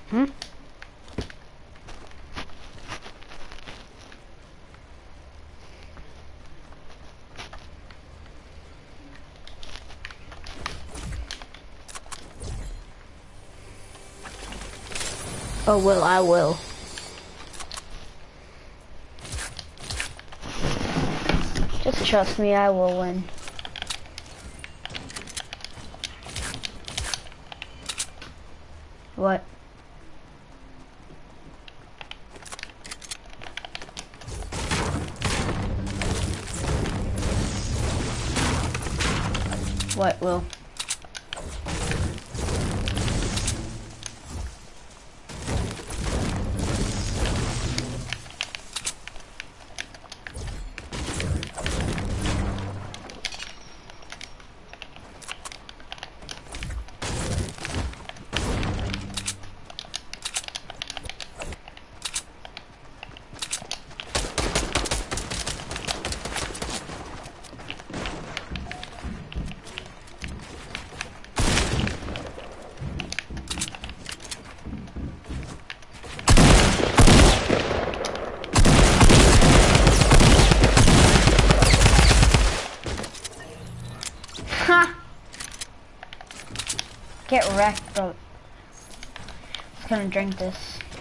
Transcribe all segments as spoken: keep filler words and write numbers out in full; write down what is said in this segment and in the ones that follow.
Hmm? Oh, well, I will. Just trust me, I will win. What? What, Will? Get wrecked, bro. I'm gonna drink this.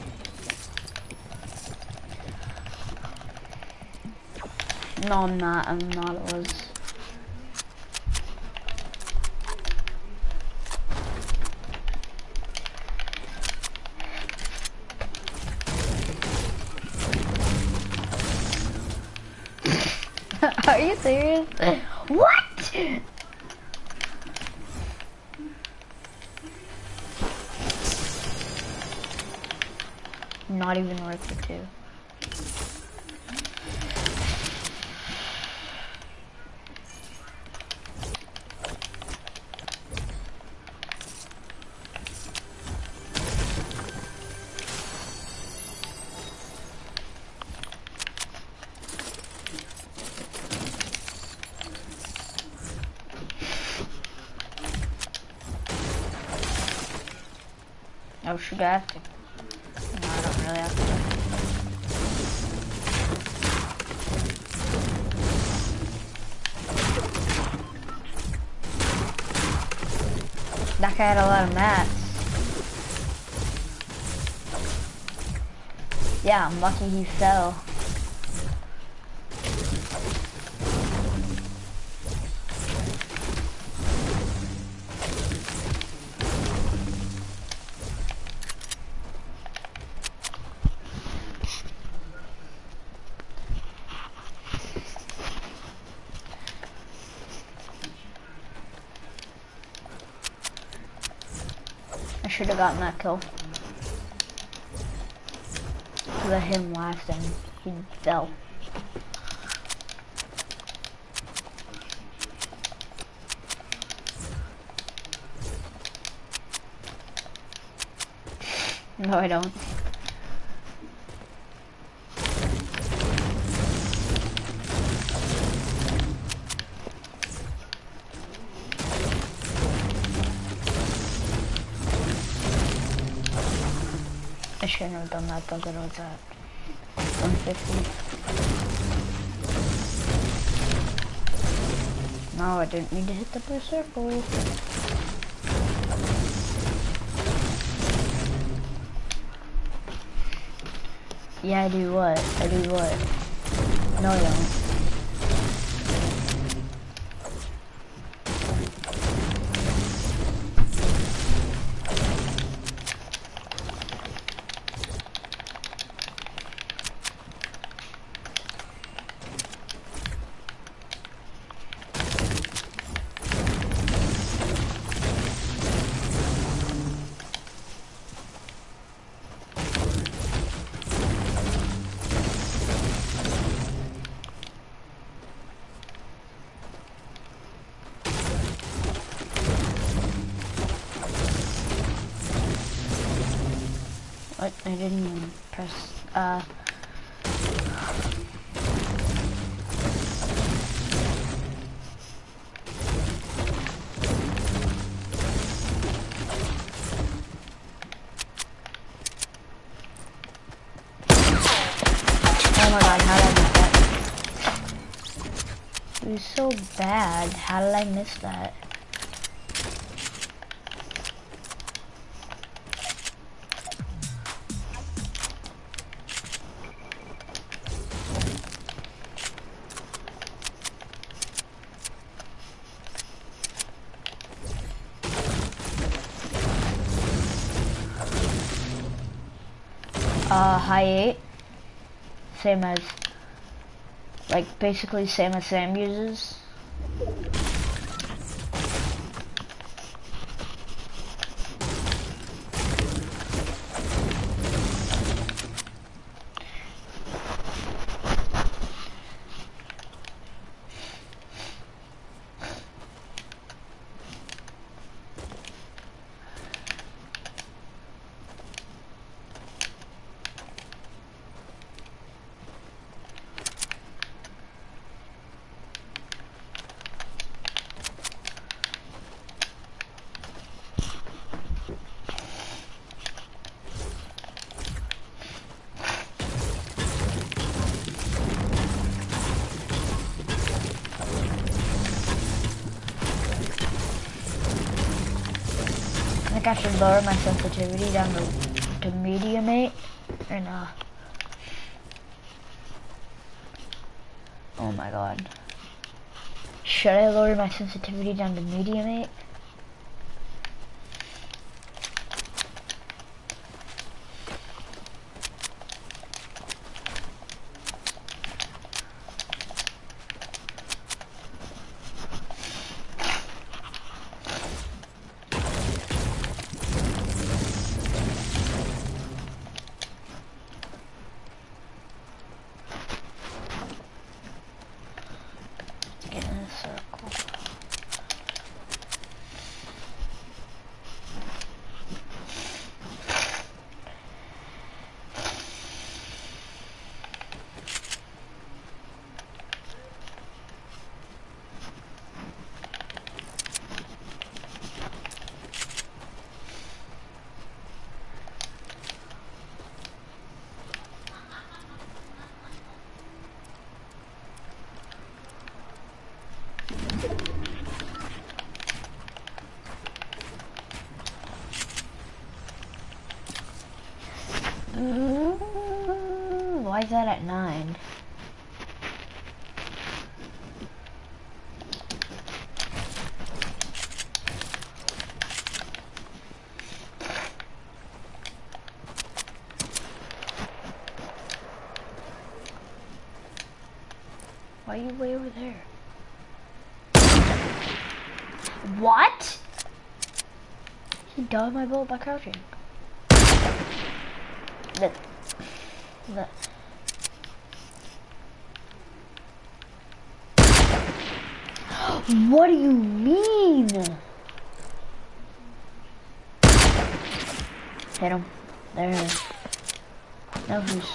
No, I'm not. I'm not. It was. Are you serious? What? Not even worth it, too. Oh, should I have to? No, I don't really have to. That guy had a lot of mats. Yeah, I'm lucky he fell. I should have gotten that kill. Let him last and he fell. No, I don't. I shouldn't have done that, but it was at one fifty. No, I didn't need to hit the blue circle. Yeah, I do what? I do what? No, I don't. What? I didn't even press, uh... so bad. How did I miss that? Uh, high eight, same as, like, basically same as Sam uses. I think I should lower my sensitivity down to, to medium eight, or nah. Oh my god. Should I lower my sensitivity down to medium eight? Mm, why is that at nine? Why are you way over there? What? He dodged my bullet by crouching. The, the. What do you mean? Hit him. There. Now who's...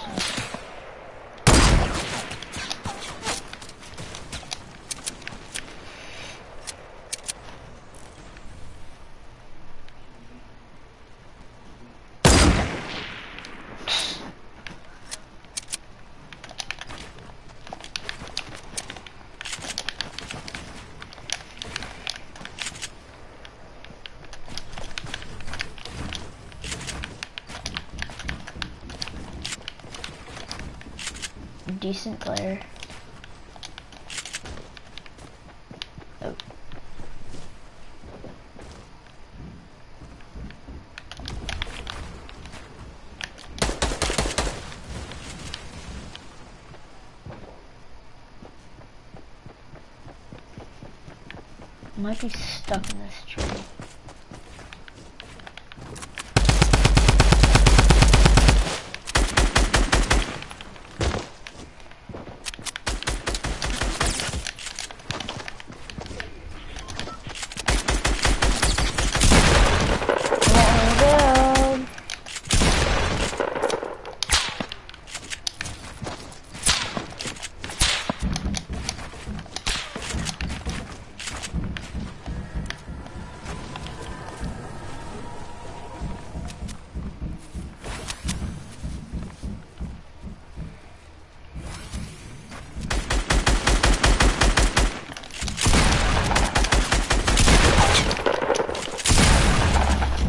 decent player. Oh. Might be stuck in this tree.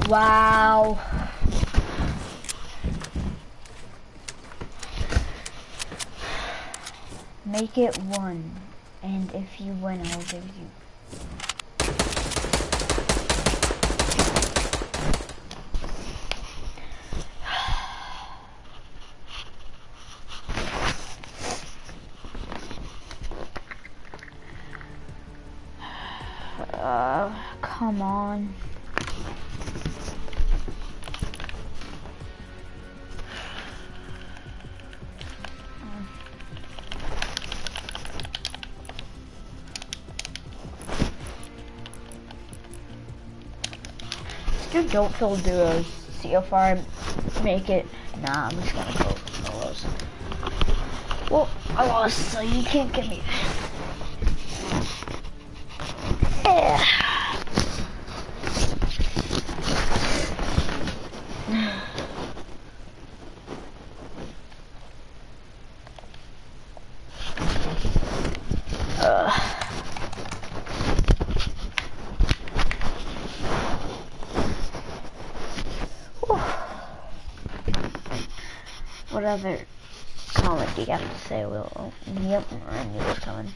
Wow. Make it one, and if you win, I'll give you. Uh, come on. Just don't fill duos. See how far I make it. Nah, I'm just gonna go for solos. Well, I lost, so you can't get me. Yeah. uh. What other comment do you have to say? Well, oh, yep, I knew it was coming.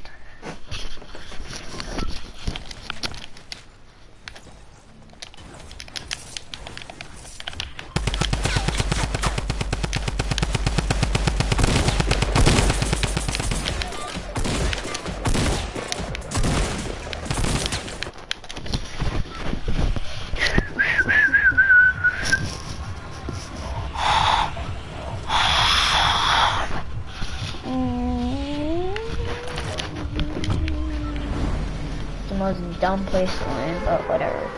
Most dumb place to land, but whatever.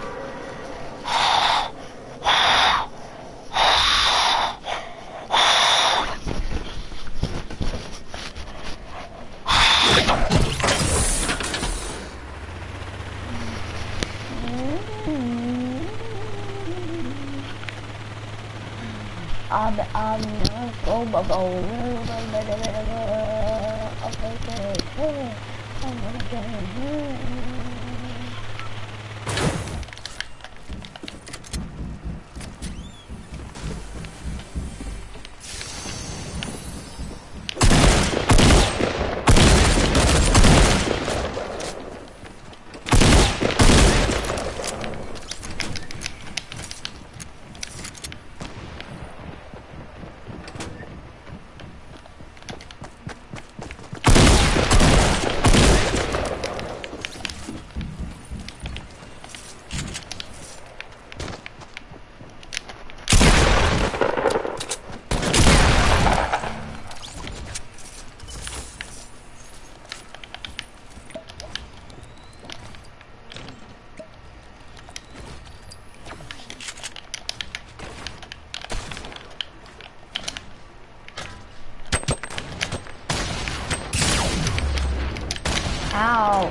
I'm I'm oh oh oh Ow.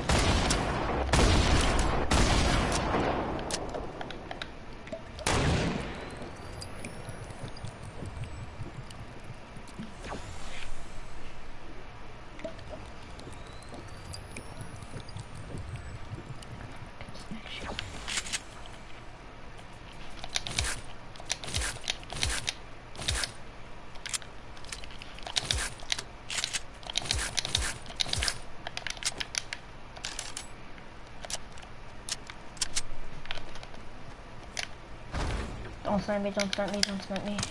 Don't snipe me, don't snipe me, don't snipe me.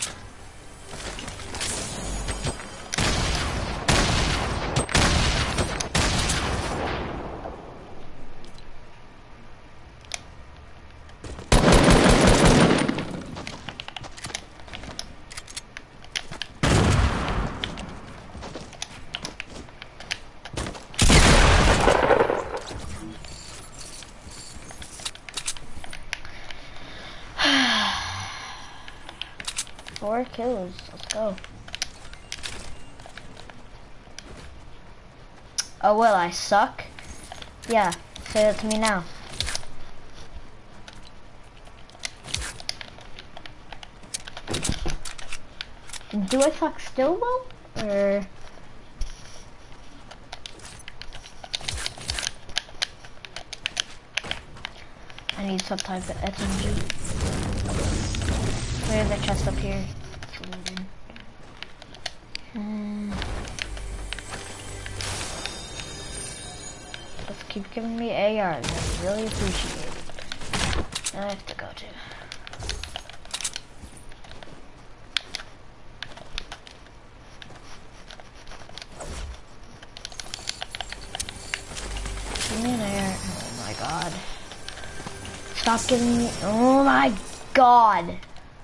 Four kills, let's go. Oh, well, I suck? Yeah, say that to me now. Do I suck still, though? Or... I need some type of S M G. There's a chest up here. It's loaded. Hmm. Just keep giving me A Rs. I really appreciate it. I have to go to. Give me an A R. Oh my god. Stop giving me. Oh my god.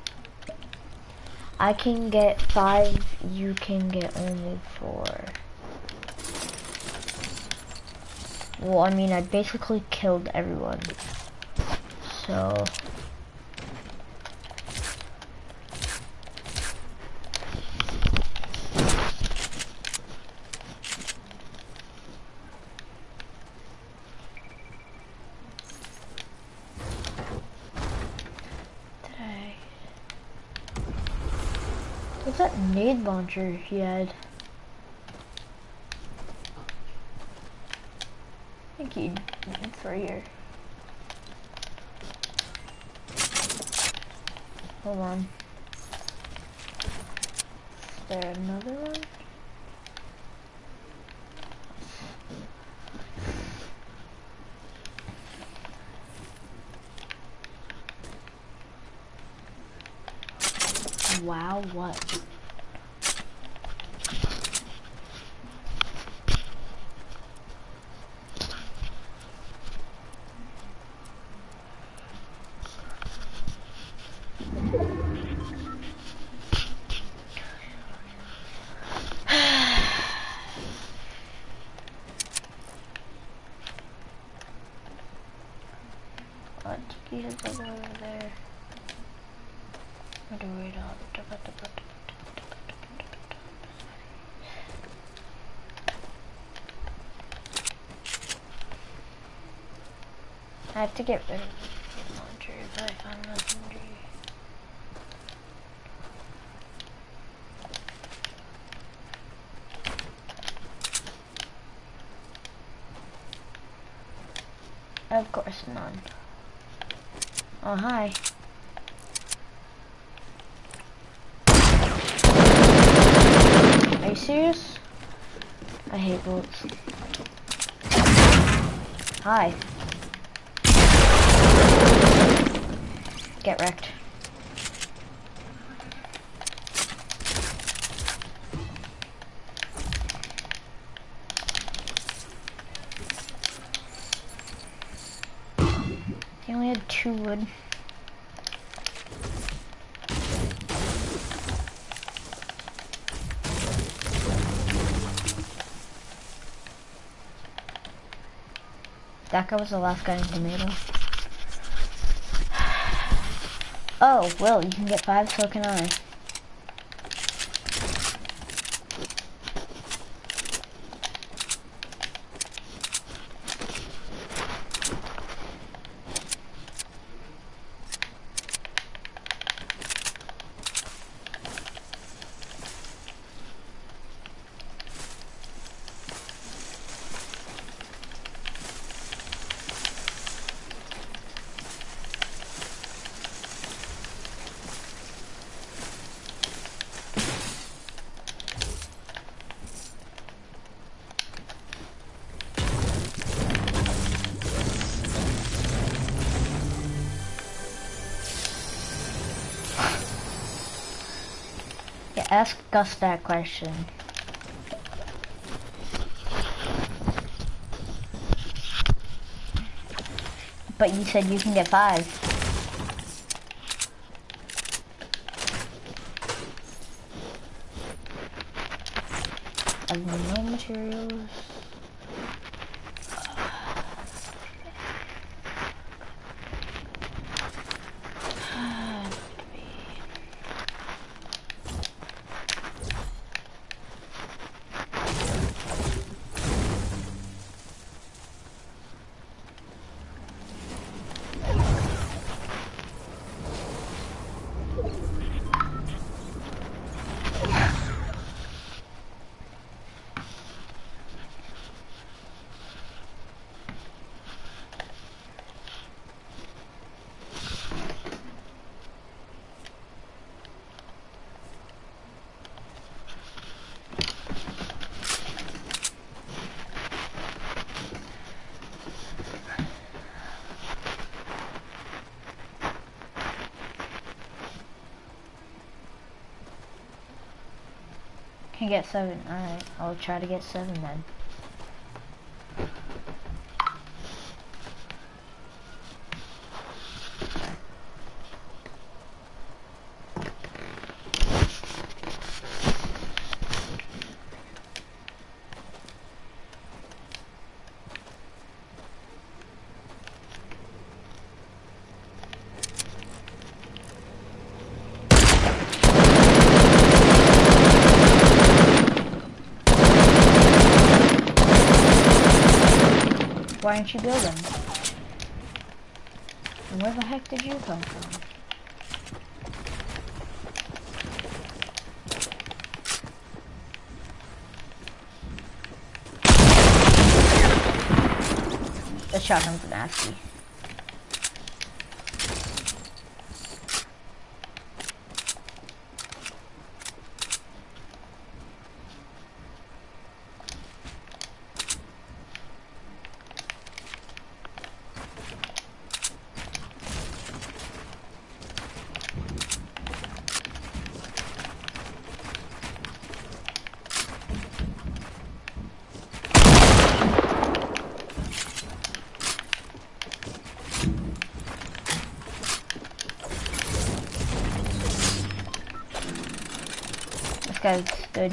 I can get five. You can get only four. Well, I mean, I basically killed everyone. So. Today. What's that nade launcher he had? I think he, it's right here. Hold on. Is there another one? Wow, what? What? He has like over there. What do we do? I have to get rid of the launcher, but I found the S M G. Of course, none. Oh, hi. Are you serious? I hate bullets. Hi. Get wrecked. He only had two wood. That guy was the last guy in tomato. Oh, well, you can get five, so can I. Ask Gus that question. But you said you can get five. I have no materials. can get seven. Alright, I'll try to get seven then. Why aren't you building? And where the heck did you come from? That shotgun's nasty. This guy's good.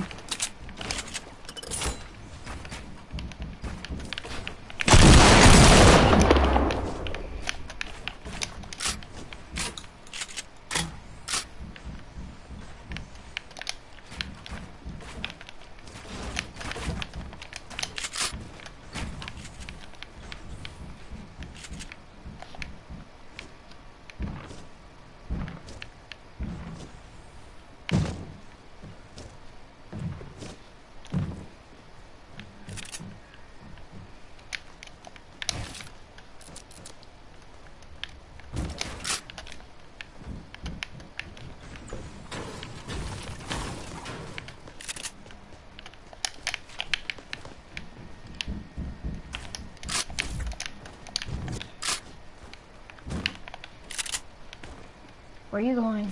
Where are you going?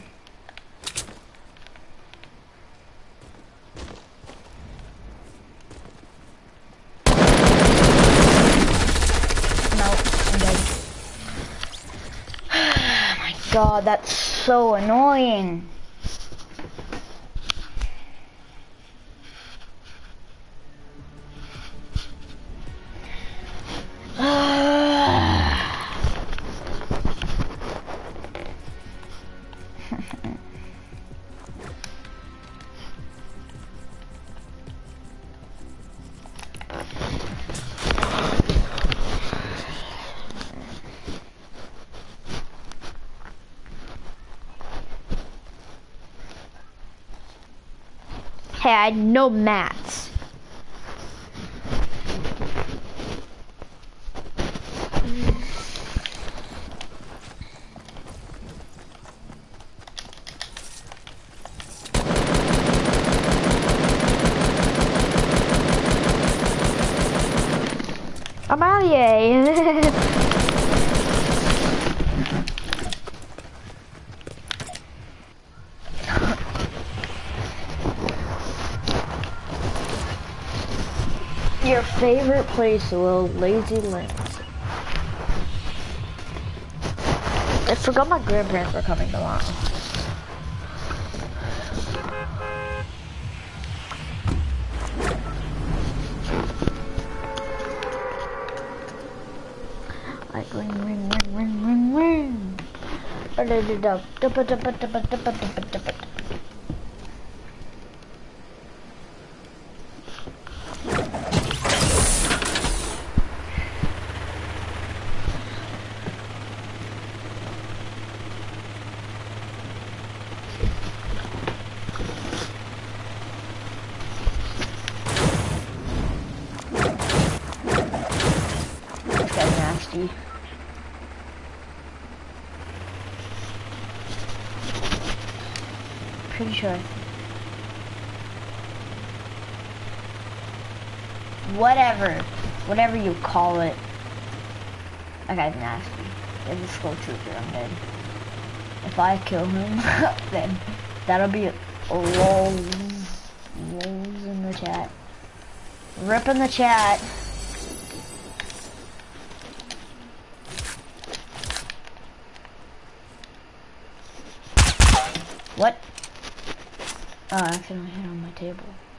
No, I'm dead. Oh my god, that's so annoying. Hey, I had no mats. I'm out of here. Your favorite place, Will? Lazy Links. I forgot my grandparents were coming tomorrow. Like ring, ring, ring, ring, ring, ring. Nasty. Pretty sure. Whatever. Whatever you call it. That guy's nasty. There's a slow trooper, I'm dead. If I kill him, then that'll be a lol. Wolves in the chat. Rip in the chat. What? Oh, I accidentally hit on my table.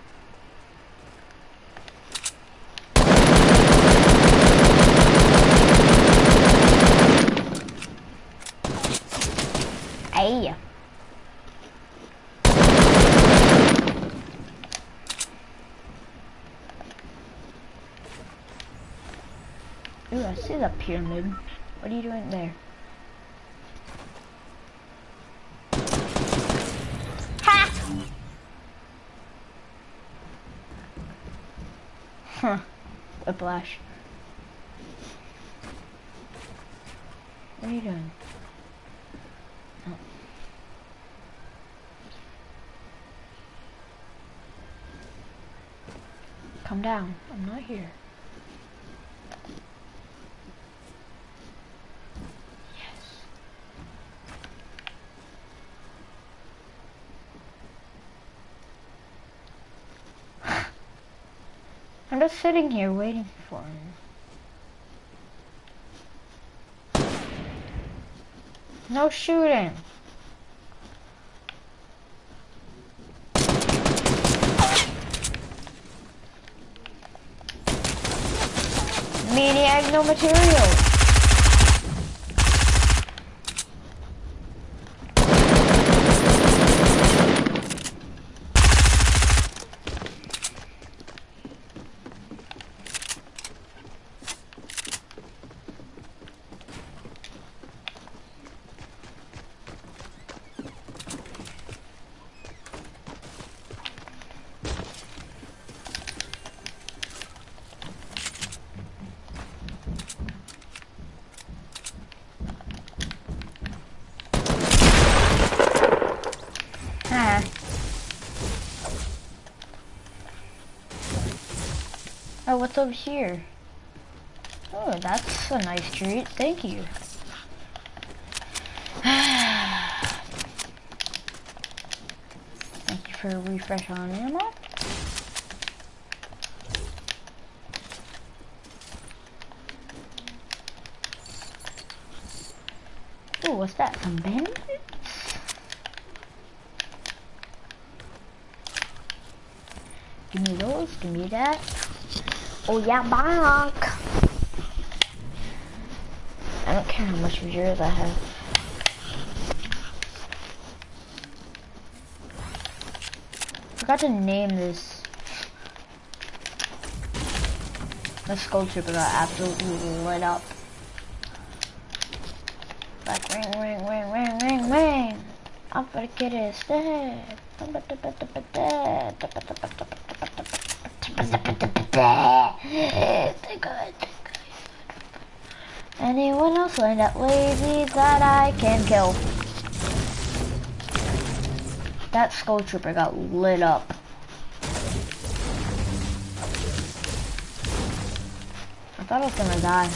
Hey. Ooh, I see the pyramid. What are you doing there? Ha! Huh. Whiplash. What are you doing? Oh. Come down. I'm not here. I'm just sitting here waiting for him. No shooting. Maniac, no material. Oh, what's over here? Oh, that's a nice treat. Thank you. Thank you for a refresh on ammo. Oh, what's that? Some bandits? Give me those. Give me that. Oh yeah, back. I don't care how much reserves I have. Forgot to name this. The Skull Trooper got absolutely lit up. Like ring, ring, ring, ring, ring, ring. I'm gonna get his step. Anyone else lined up lazy that I can kill? That Skull Trooper got lit up. I thought I was gonna die.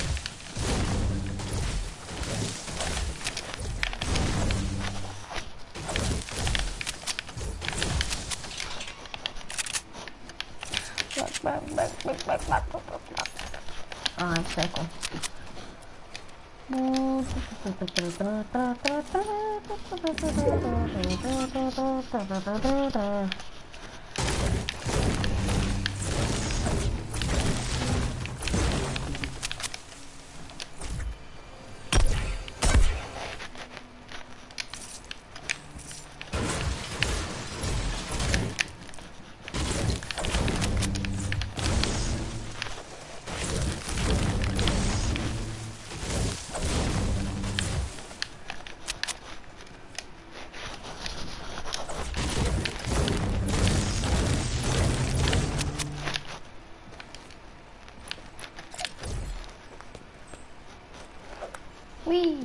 Oh, that's so cool. Whee!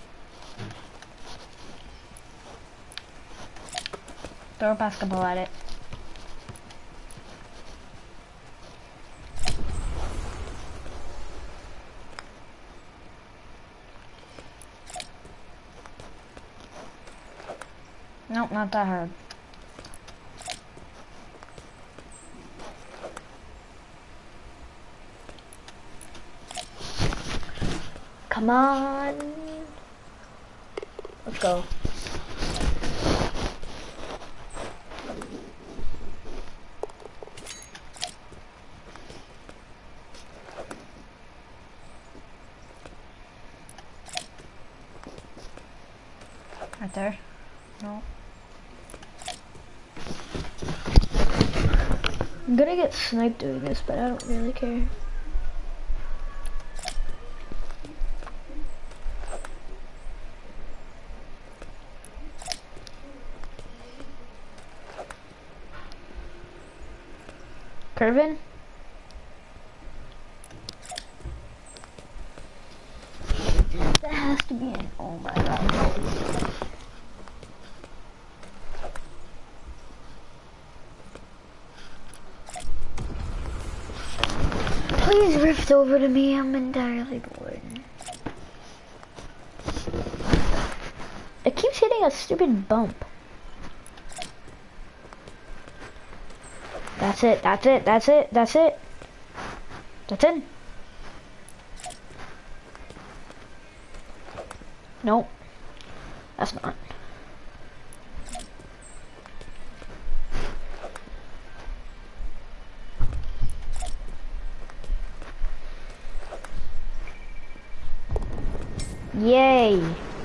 Throw a basketball at it. Nope, not that hard. Come on. Let's go. Right there. No. I'm gonna get sniped doing this, but I don't really care. Curvin? That has to be an, oh my god. Please rift over to me, I'm entirely bored. It keeps hitting a stupid bump. That's it, that's it, that's it, that's it. That's it. Nope. That's not. Yay.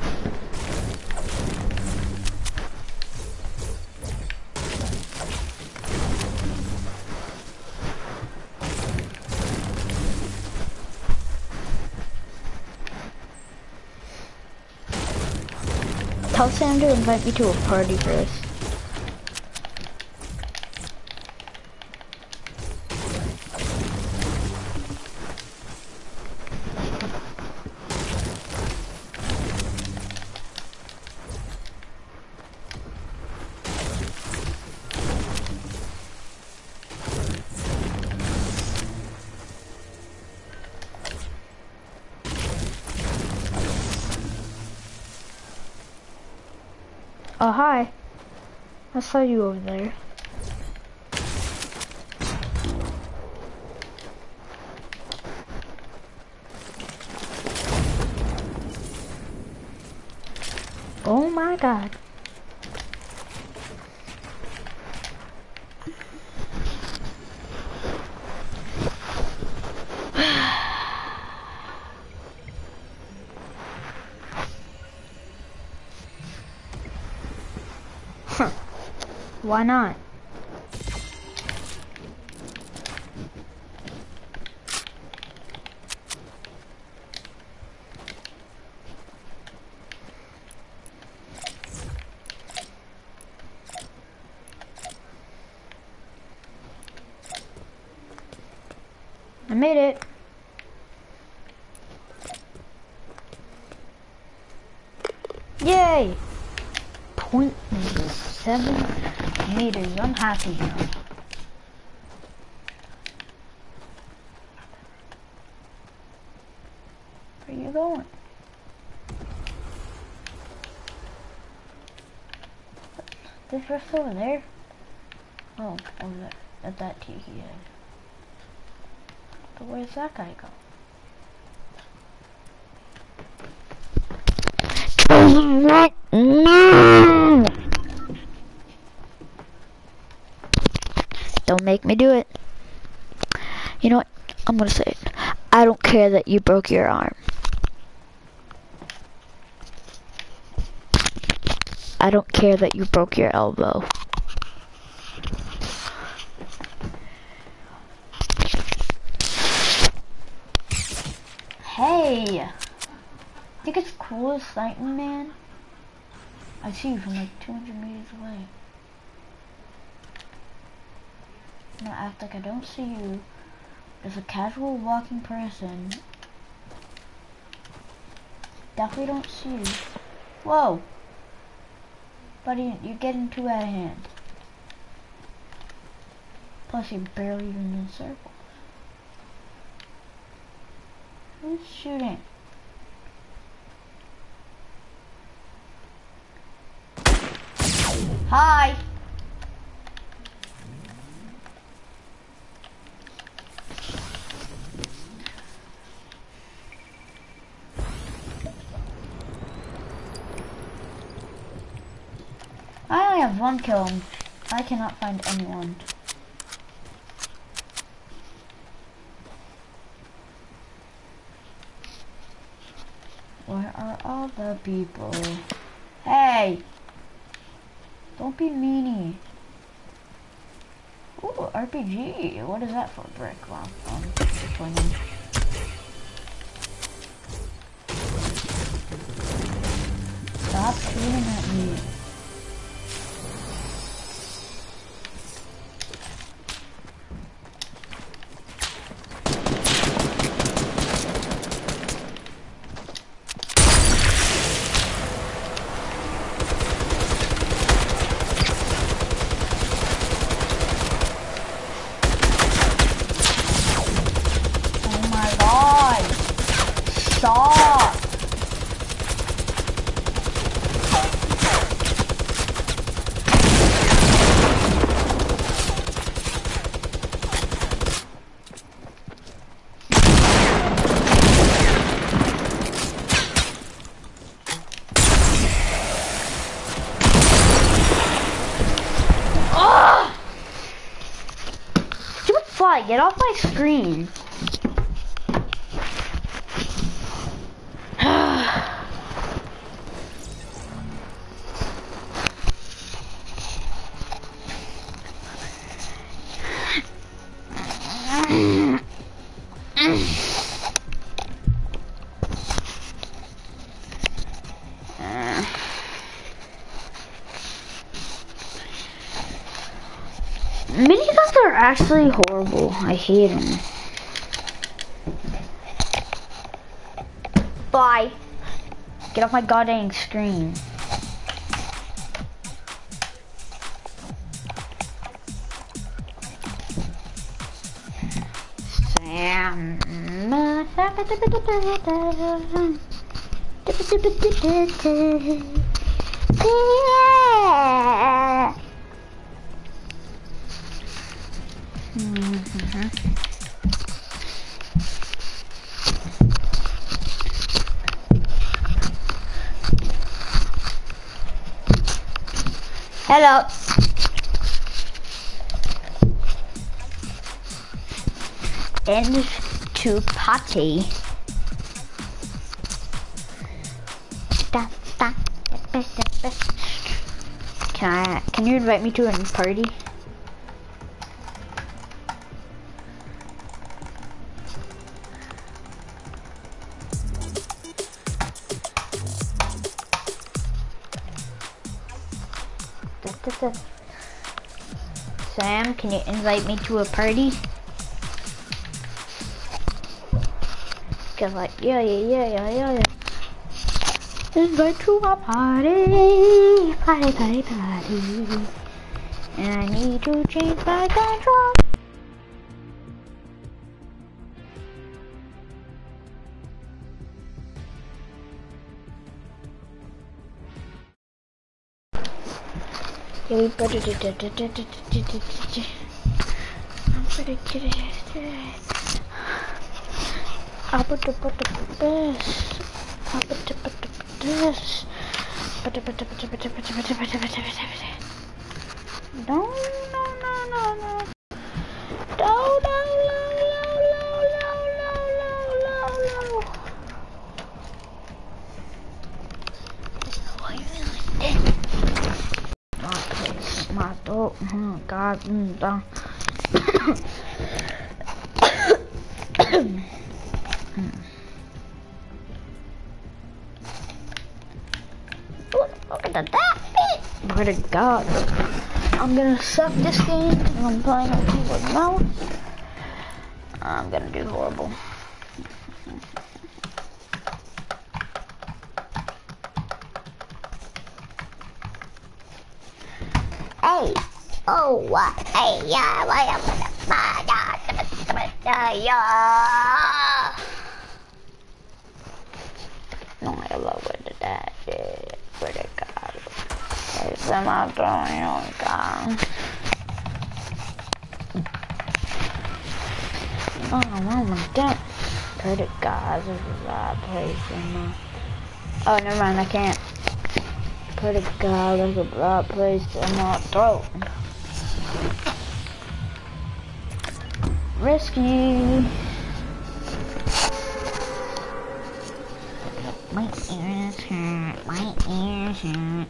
Tell Sam to invite me to a party first. Oh, hi. I saw you over there. Oh my god. Why not? I made it. Yay! Point seven meters. I'm happy now. Where are you going? This rest over there? Oh, over there. At that tiki head. But where's that guy go? No! Don't make me do it. You know what? I'm gonna say it. I don't care that you broke your arm. I don't care that you broke your elbow. Hey! Think it's cool as Titan Man? I see you from like two hundred meters away. I'm gonna act like I don't see you. As a casual walking person. Definitely don't see you. Whoa! Buddy, you're getting too out of hand. Plus you're barely even in circles. Who's shooting? Hi! I only have one kill. I cannot find anyone. Where are all the people? Hey! Don't be meanie. Ooh, R P G. What is that for? Brick. Wow. Um, disappointing. Stop shooting at me. Stop! Ah! Stupid fly, get off my screen. Miniguns are actually horrible. I hate them. Bye. Get off my goddamn screen. Sam. Yeah. Mm-hmm. Hello. Into party. Da, da, da, da, da. Can I? Can you invite me to a party? Sam, can you invite me to a party? Cause like, yeah, yeah, yeah, yeah, yeah, yeah. Invite to a party, party, party, party. And I need to change my control. Yeah, we better do I'm gonna get it. I'll put the put the best. I'll put the put the best. Put the put the put the put the put the put the put the put the put the. No, no, no, no, no. No, no, no, no, no, no, no, no, no. Why you like this? My throat, oh God, mm, down. Look at that bit. Look at God. I'm gonna suck this game and I'm playing on keyboard and mouse. I'm gonna do horrible. Hey, oh, what? Hey, yeah, what up? Yeah. No, I love it. That is pretty good. It's my drawing, God. Oh, oh my God. Pretty God, this is a place in my. Oh, never mind, I can't. pray to God, like a blood placed in my throat. Risky. My ears hurt, my ears hurt.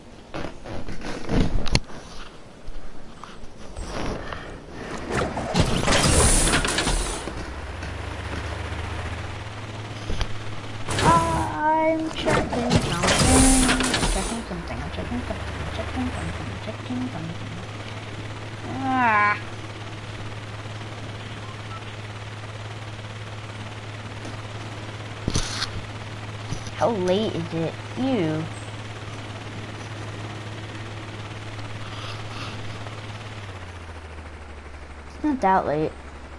I'm checking something, checking something, I'm checking something, I'm checking something, I'm checking something. Ah. How late is it? Ew. It's not that late.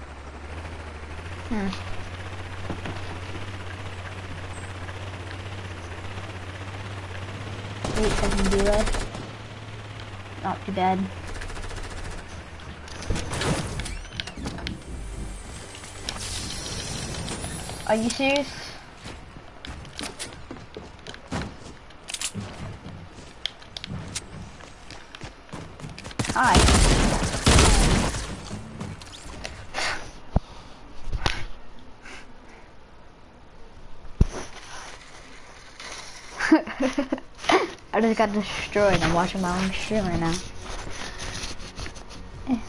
Hmm. Eight seconds be left. Not too bad. Are you serious? Hi. I just got destroyed. I'm watching my own stream right now. Eh.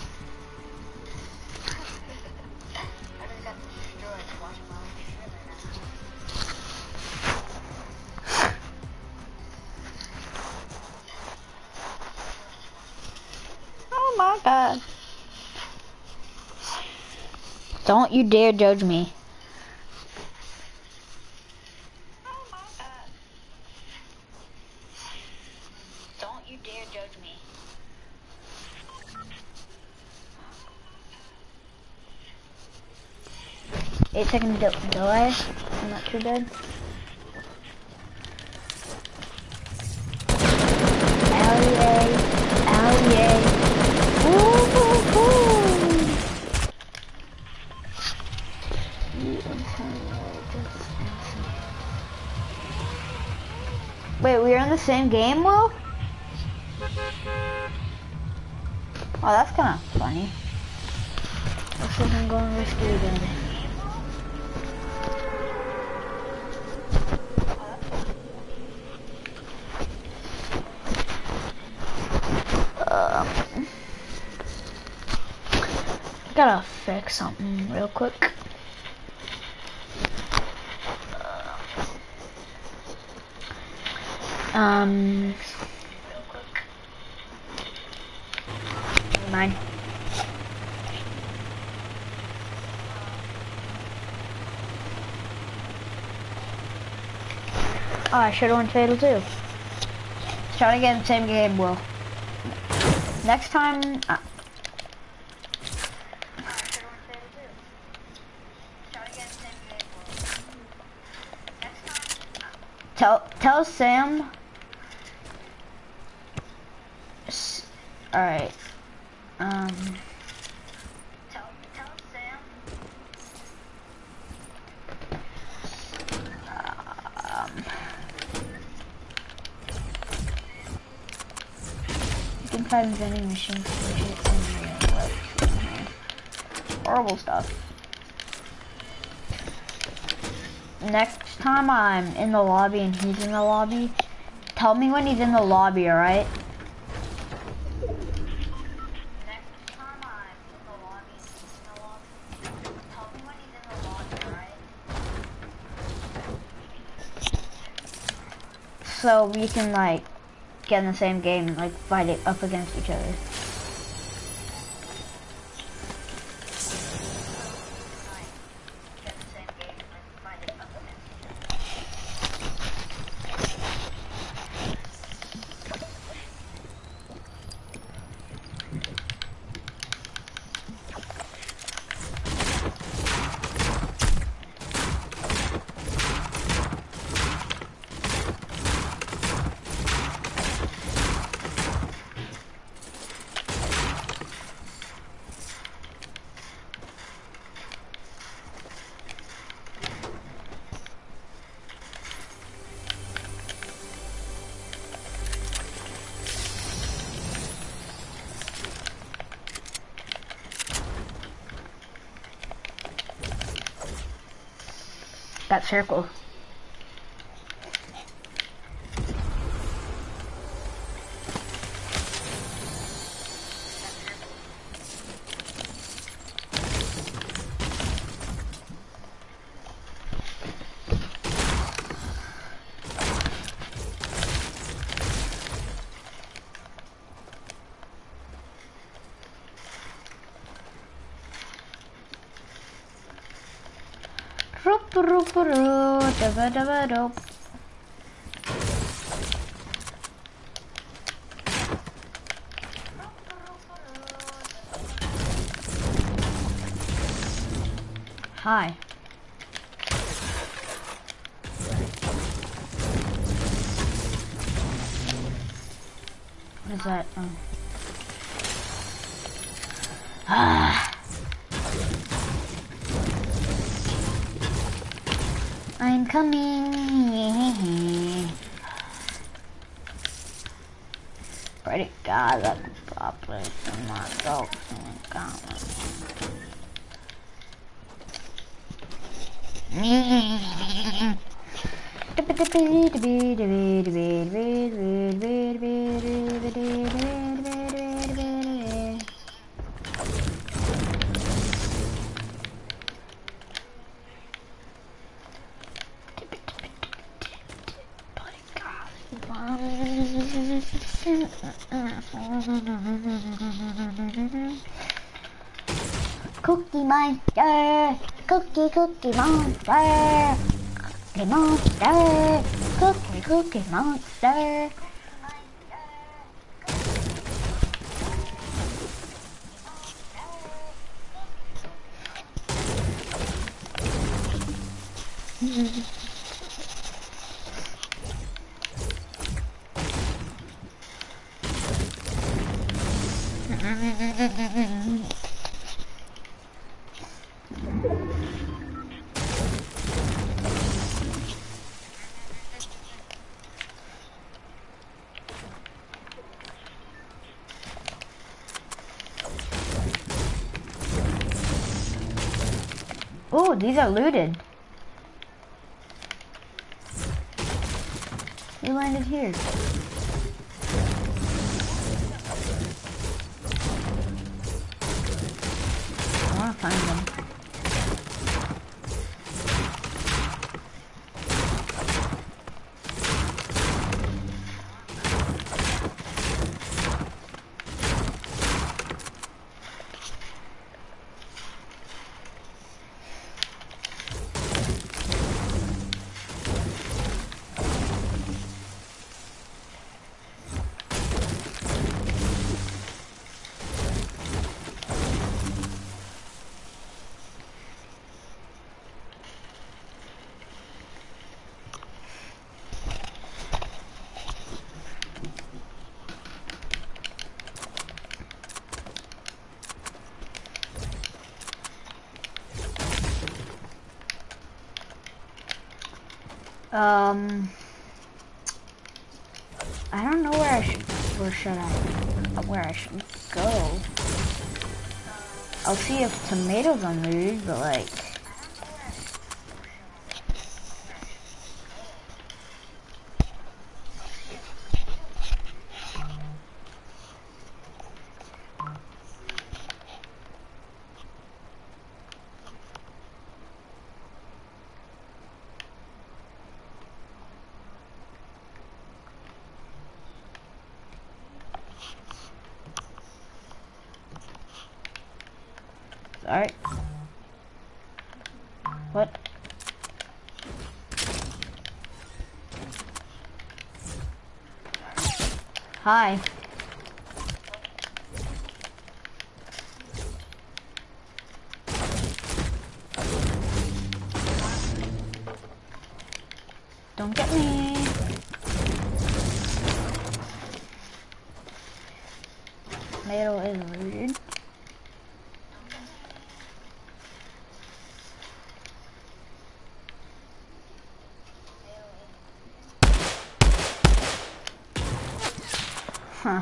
Oh my God. Don't you dare judge me. Eight second de delay. I'm not too bad. Ow yay. Ow yay. Woo hoo hoo. Wait, we are in the same game, Will? Oh, that's kind of funny. Looks like I'm going risky again. Gotta fix something real quick. Um, mine. Oh, I should have went Fatal too. Let's try to get in the same game, Will. Next time. Uh, Tell tell Sam. All right. Um. Tell tell Sam. Um. You can find vending machines and like horrible stuff. Next time I'm in the lobby and he's in the lobby, tell me when he's in the lobby, alright? Next time I'm in the lobby and he's in the lobby, tell me when he's in the lobby, alright? So we can like get in the same game and like fight it up against each other. that circle. Hi. What is that? Oh. Ah. I'm coming. Pray to God that the problem will not go to Cookie Monster, Cookie Cookie Monster, Cookie Monster, Cookie Cookie Monster. Oh, these are looted. We landed here. I want to find them. Um, I don't know where I should, where should I, where I should go. I'll see if tomatoes are moved, but like, alright. What? Hi. Don't get me. Tomato is rude. Huh.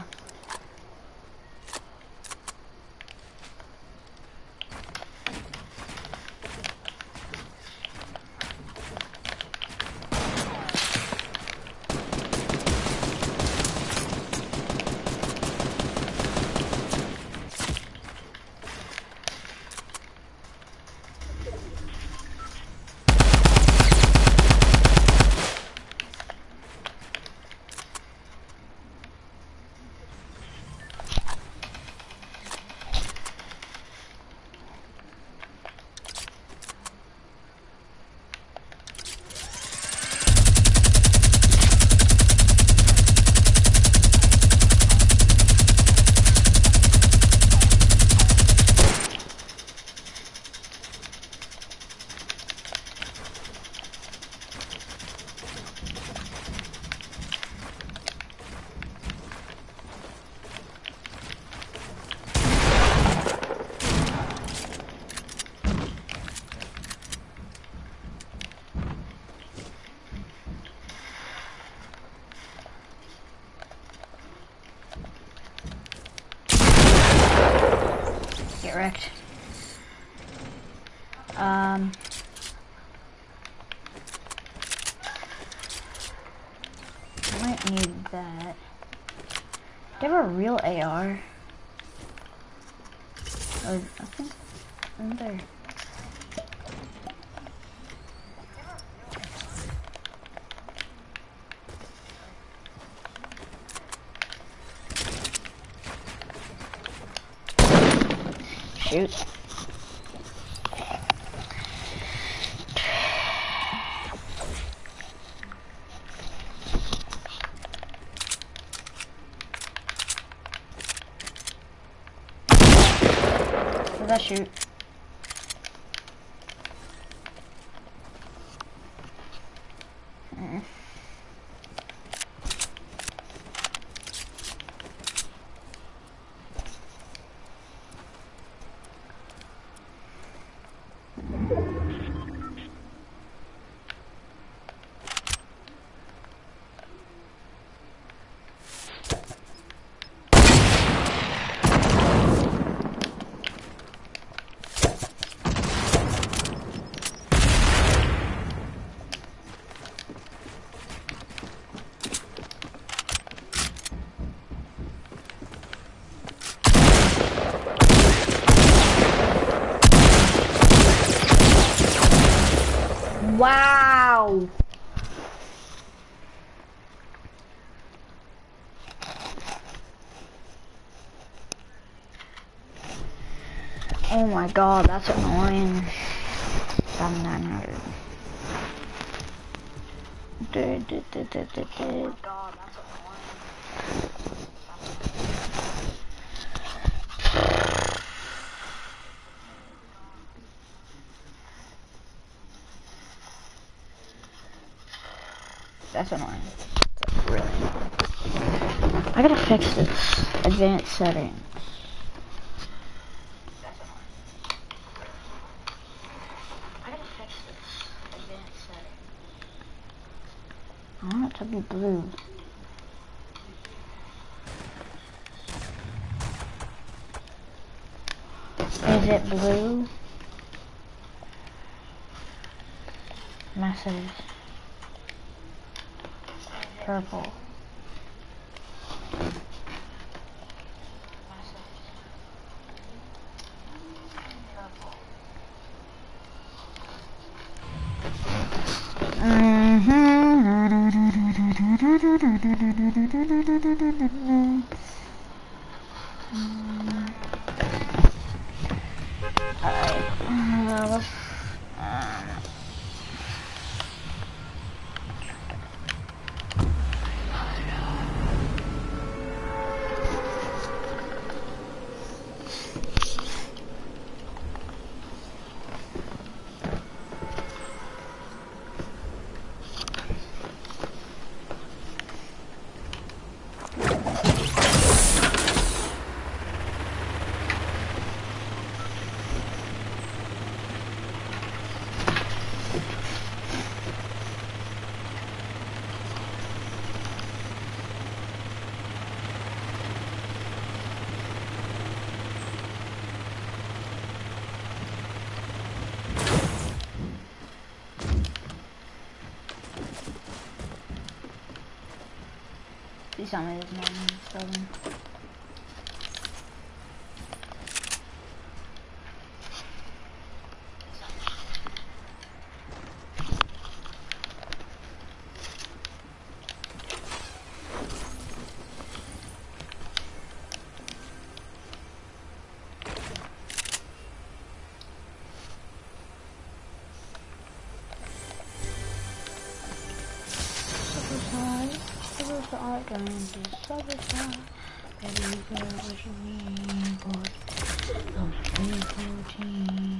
wrecked. Um. I might need that. Do you have a real A R? Or, I think, in there. Shoot. Did that shoot? Mm. Wow. Oh my god, that's annoying. I'm nine hundred. Dude, dude, dude, dude, dude, dude. Oh my god, that's annoying. That's annoying. That's really annoying. I gotta fix this. Advanced settings. That's annoying. I gotta fix this. Advanced settings. I want it to be blue. Is it blue? Message. Purple. Please tell me there's no one. Going to Suburbside, baby girl, what you mean, boy? I'm three fourteen.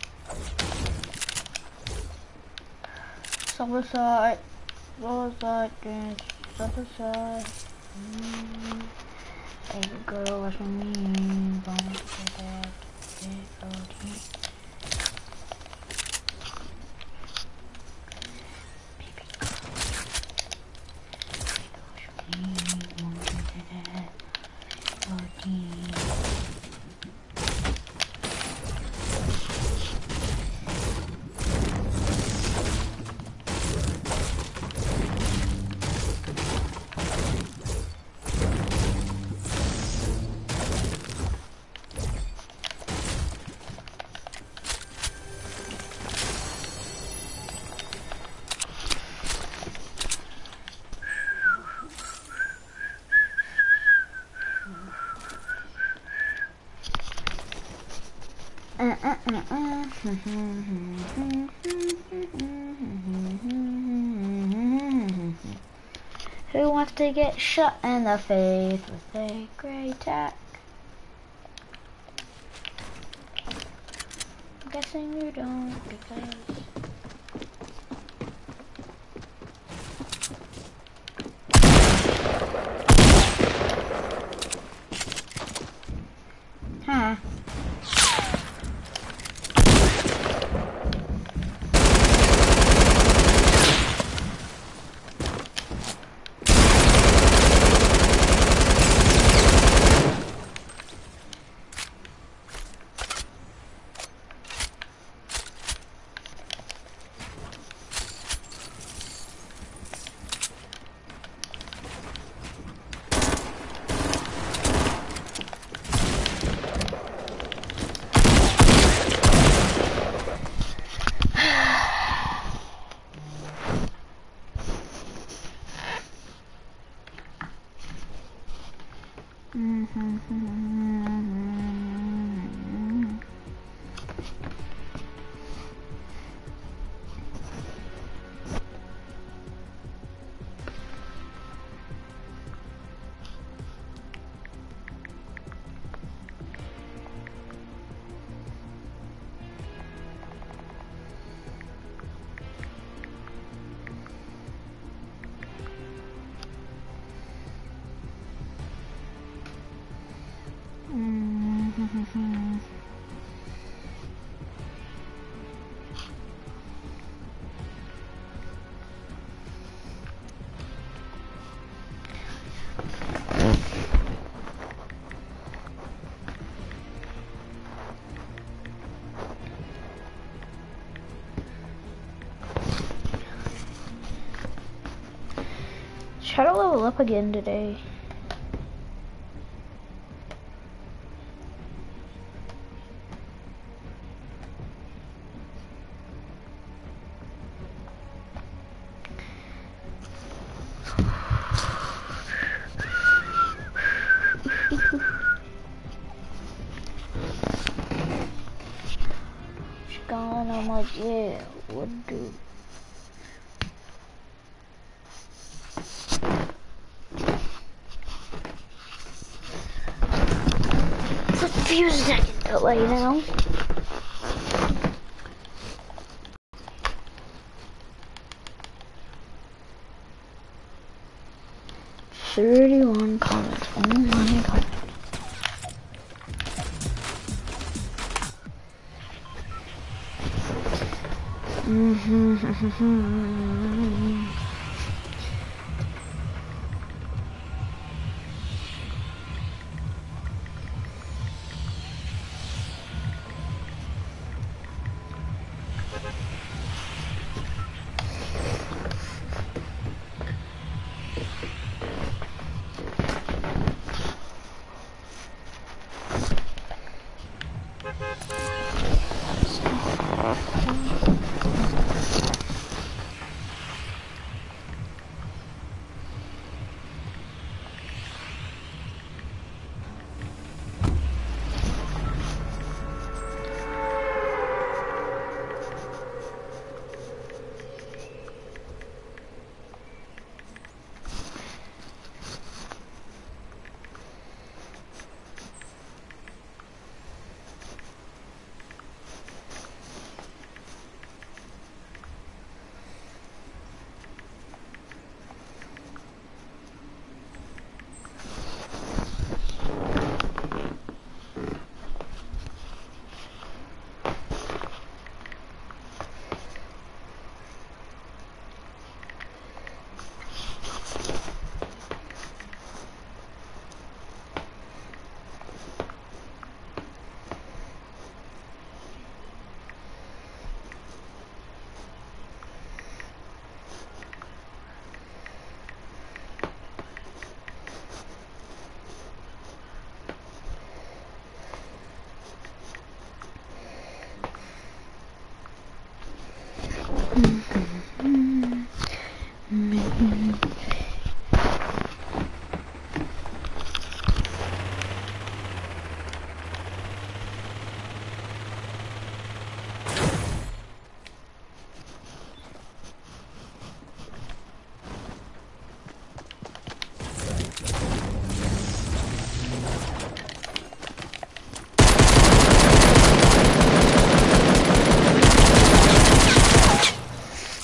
Suburbside, Suburbside, dance, Suburbside. Mm. Baby girl, what you mean, boy? I'm three fourteen. Who wants to get shot in the face with a grey tack? I'm guessing you don't, because huh. Try to level up again today. She's gone, I'm like, yeah, what do? A few seconds away now. thirty-one comments. Oh my god. Mm-hmm.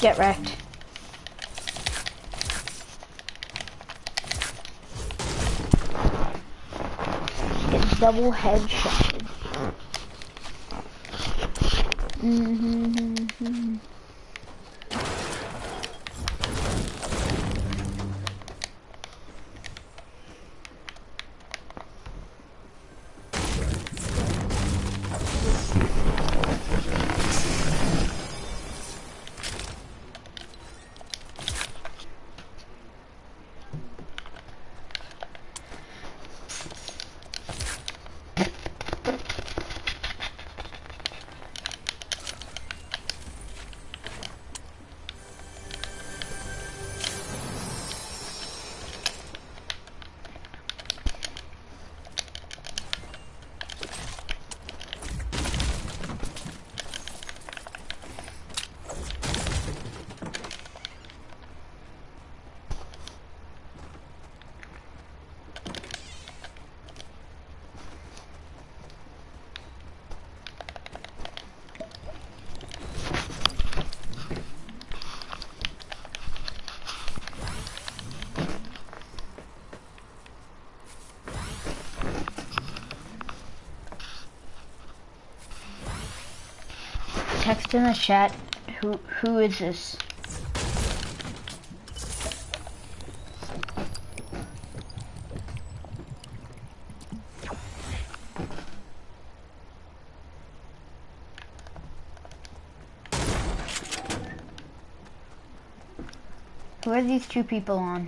Get wrecked. Get double headshotted. Mm-hmm, mm-hmm. Text in the chat, who who is this? Who are these two people on?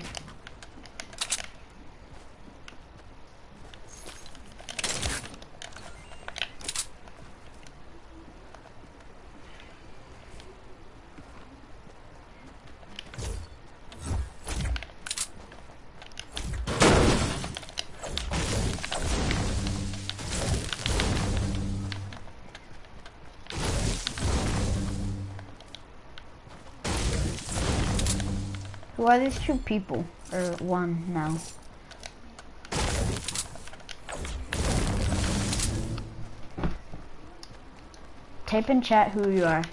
Who are these two people? Or one now? Type in chat who you are.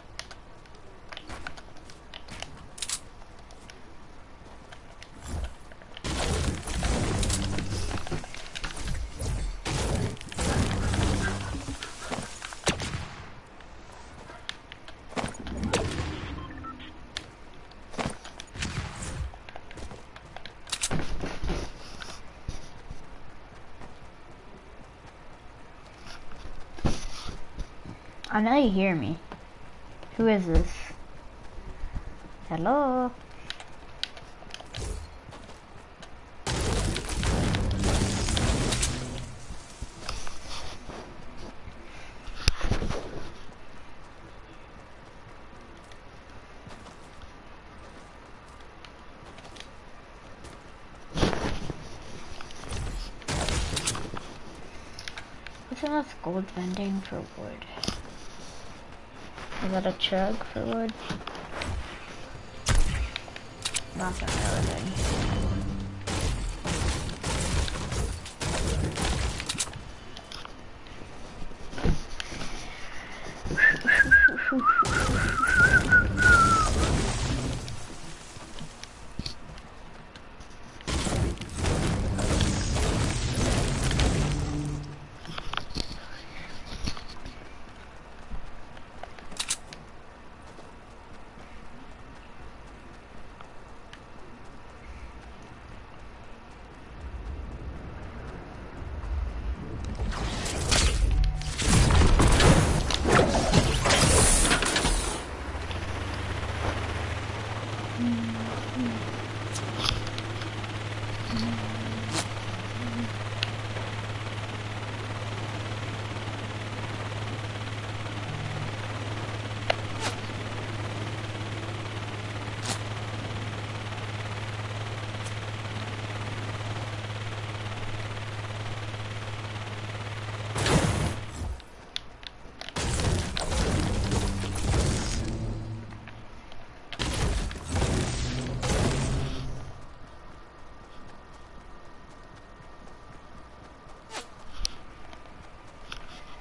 I know you hear me. Who is this? Hello? What's enough gold vending for wood? Is that a chug for wood? Nothing really.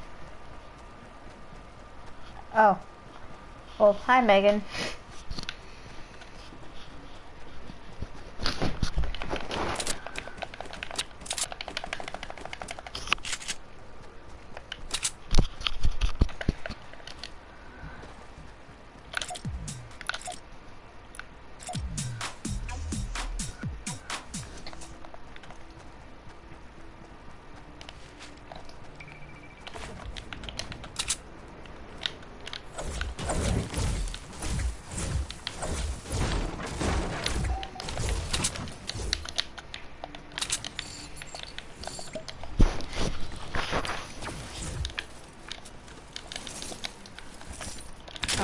Oh. Well, hi, Megan.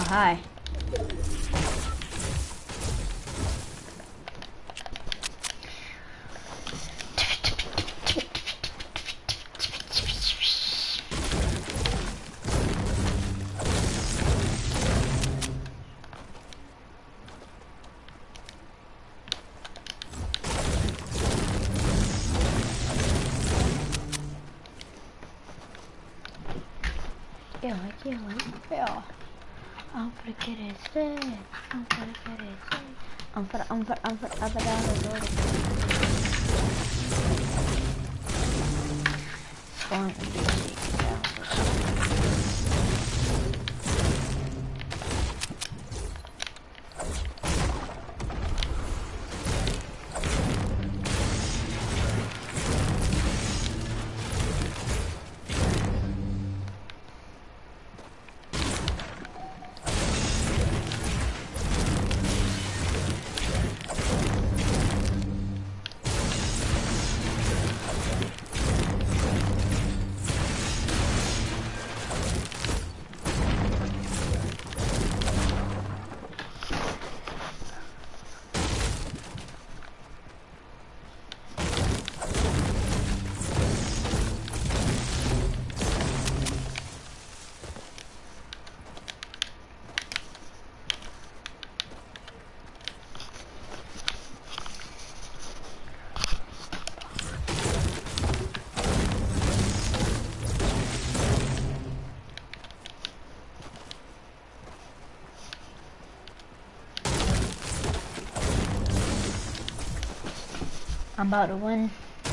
hi. Kill it, kill it, kill. I'm gonna get it sick. I'm gonna get it sick. I'm gonna, I'm gonna, I'm gonna, I'm gonna down the door. It's going to be sneaking down the door. I'm about to win.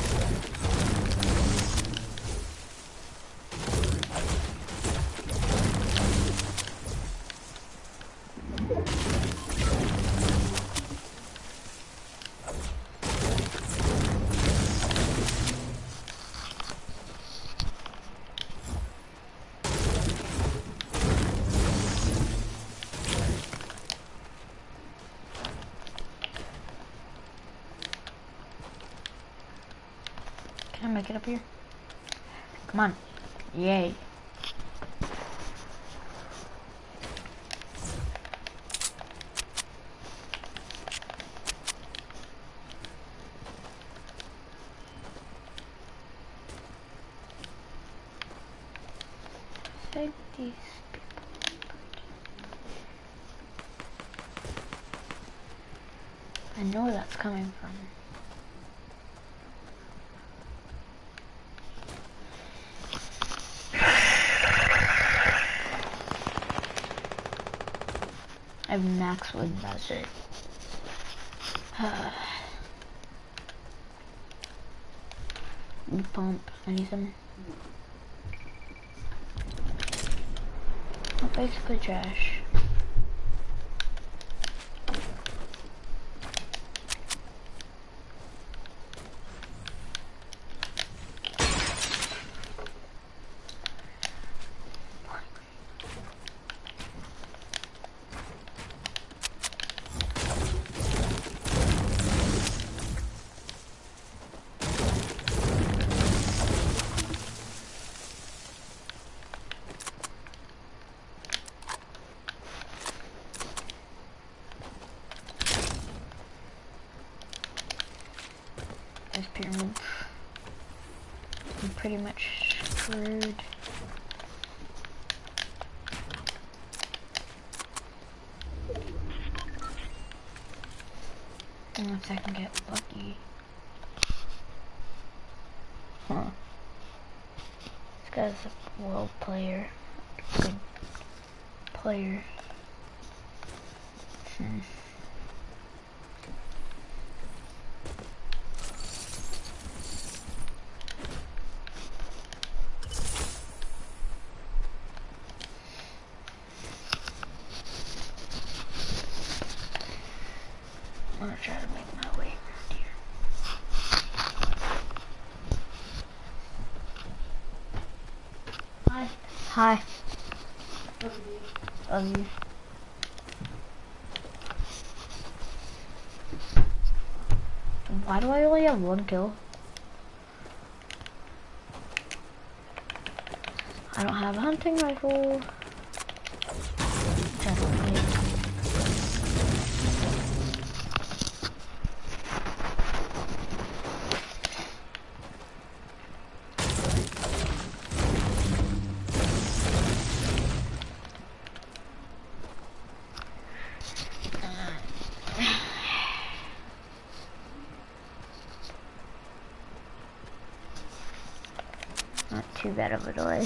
Can I make it up here? Come on. Yay. Take these people. I know where that's coming from. I have max wood, that's it. Pump, I need some. Well, basically trash. This pyramid. I'm pretty much screwed. Unless I can get lucky. Huh. This guy's a world player. Good player. Hmm. I'm gonna try to make my way around here. Hi. Hi. Love you. Why do I only have one kill? I don't have a hunting rifle. Not too bad of a delay.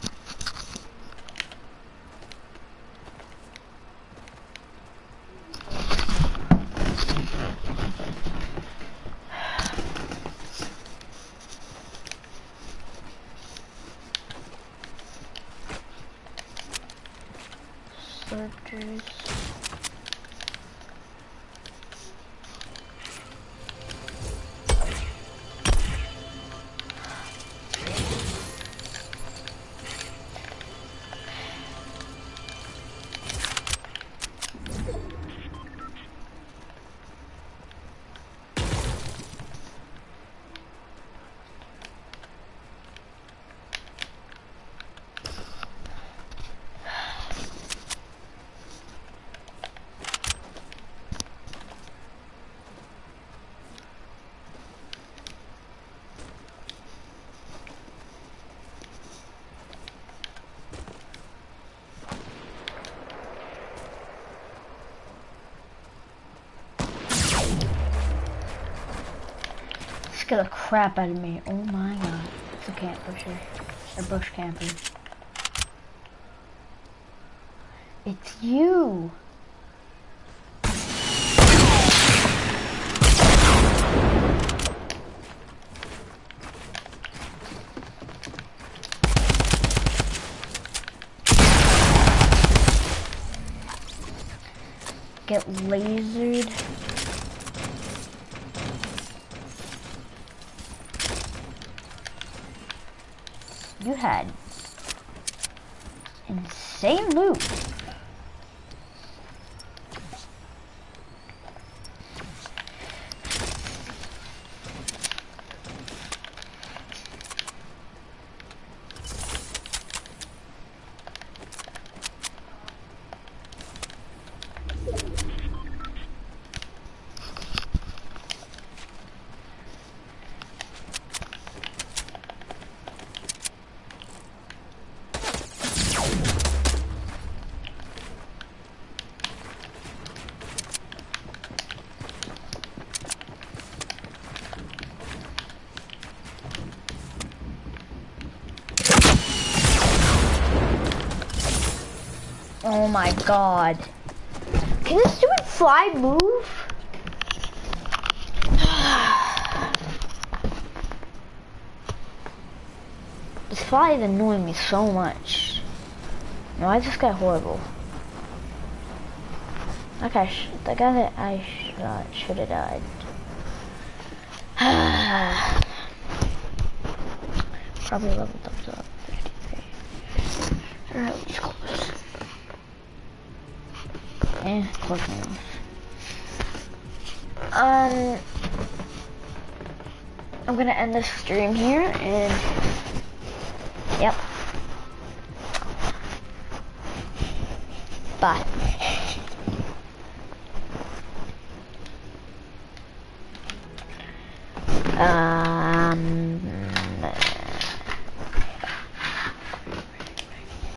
Soldiers. Scare the crap out of me. Oh my god. It's a camp pusher. Or bush camper. It's you! Get lasered. You had insane loot. Oh my god. Can this stupid fly move? This fly is annoying me so much. Why is this guy horrible? Okay, sh the guy that I shot should have died. Probably leveled up to fifty-three. Alright, let's close. Eh, close enough. Um, I'm gonna end this stream here, and yep. Bye. Uh.